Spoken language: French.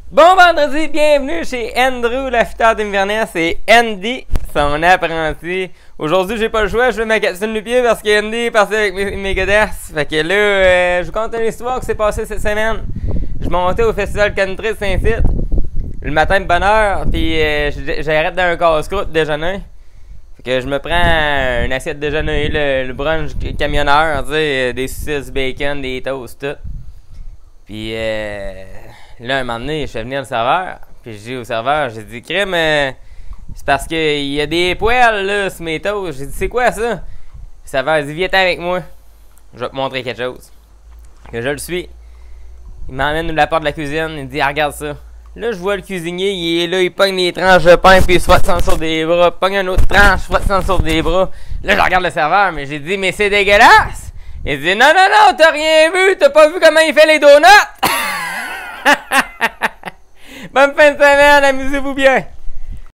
Bon vendredi, bienvenue chez Andrew, l'affûteur d'Inverness, et Andy, son apprenti. Aujourd'hui, j'ai pas le choix, je vais m'accatiner le pied parce que Andy est parti avec mes godasses. Fait que là, je vous conte une histoire qui s'est passée cette semaine. Je montais au festival country de Saint-Tite, le matin de bonne heure, puis j'arrête dans un casse-croûte déjeuner. Fait que je me prends une assiette déjeuner, le brunch camionneur, tu sais, des saucisses, bacon, des toasts, tout. Puis là, un moment donné, je fais venir le serveur, puis je dis au serveur, j'ai dit, crème, c'est parce qu'il y a des poils là sur mes toasts. J'ai dit, c'est quoi ça? Le serveur dit, viens avec moi, je vais te montrer quelque chose. Que je le suis. Il m'emmène de la porte de la cuisine, il dit, ah, regarde ça. Là, je vois le cuisinier, il est là, il pogne les tranches de pain, puis il se frotte ça sur des bras, pogne une autre tranche, frotte ça sur des bras. Là, je regarde le serveur, mais j'ai dit, mais c'est dégueulasse! Il dit, non, non, non, t'as rien vu, t'as pas vu comment il fait les donuts! Bonne fin de semaine, amusez-vous bien!